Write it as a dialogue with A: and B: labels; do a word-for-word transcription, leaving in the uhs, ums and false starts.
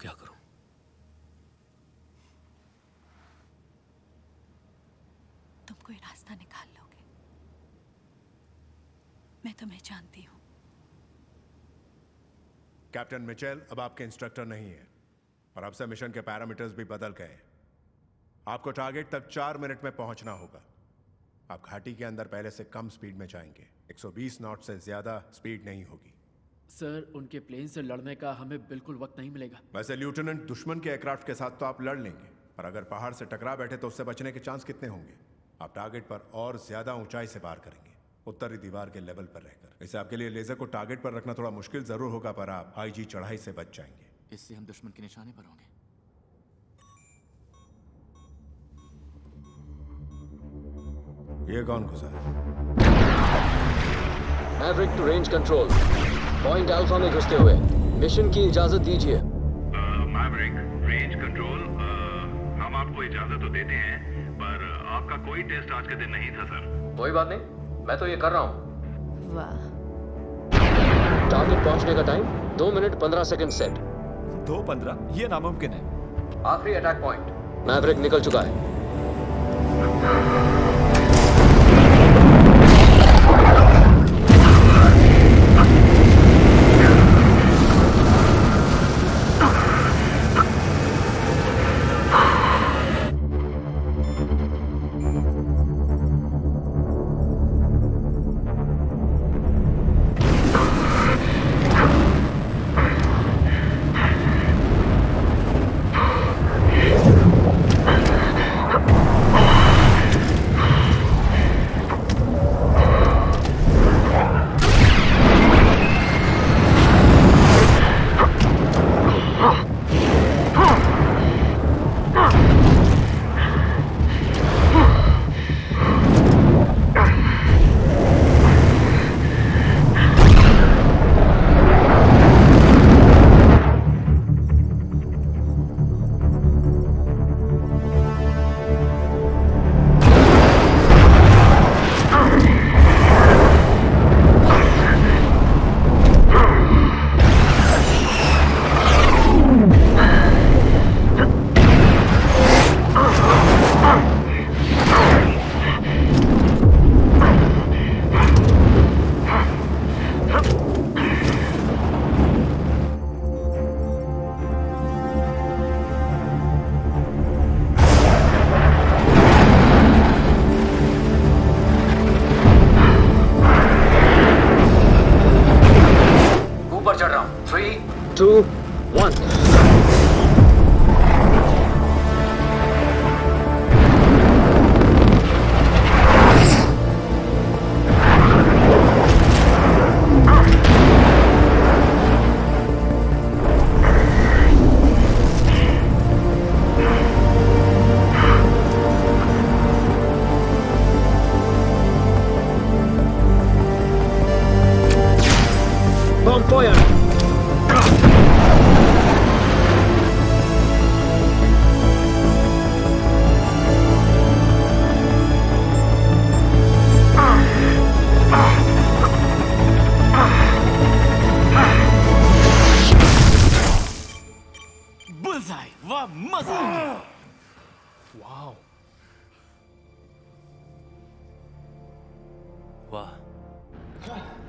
A: क्या करूं?
B: तुम कोई रास्ता निकाल लोगे, मैं तुम्हें जानती हूं।
C: कैप्टन मिचेल अब आपके इंस्ट्रक्टर नहीं है और अब से मिशन के पैरामीटर्स भी बदल गए। आपको टारगेट तक चार मिनट में पहुंचना होगा। आप घाटी के अंदर पहले से कम स्पीड में जाएंगे। एक सौ बीस नॉट से ज्यादा स्पीड नहीं होगी।
D: सर, उनके प्लेन से लड़ने का हमें बिल्कुल वक्त नहीं मिलेगा।
C: वैसे लेफ्टिनेंट, दुश्मन के एयरक्राफ्ट के साथ तो आप लड़ लेंगे, पर अगर पहाड़ से टकरा बैठे तो उससे बचने के चांस कितने होंगे? आप टारगेट पर और ज्यादा ऊंचाई से वार करेंगे, उत्तरी दीवार के लेवल पर रहकर। इससे आपके लिए लेजर को टारगेट पर रखना थोड़ा मुश्किल जरूर होगा, पर आप आईजी चढ़ाई से बच जाएंगे।
E: इससे हम दुश्मन के निशाने पर होंगे।
C: ये कौन घुसा?
F: Maverick two range control, point alpha में घुसते हुए मिशन की इजाजत दीजिए।
G: मैवरिक, रेंज कंट्रोल, हम आपको इजाजत तो देते हैं, पर आपका कोई टेस्ट आज के दिन नहीं था सर।
F: कोई बात नहीं, मैं तो ये कर रहा हूँ।
B: वाह।
F: टारगेट पहुंचने का टाइम दो मिनट पंद्रह सेकंड सेट।
A: दो पंद्रह? ये नामुमकिन है।
F: आखिरी अटैक पॉइंट। मैवरिक निकल चुका है। Two, one. Bomb fire!
A: Bullseye, वाह मजा आ गया। वाह वाह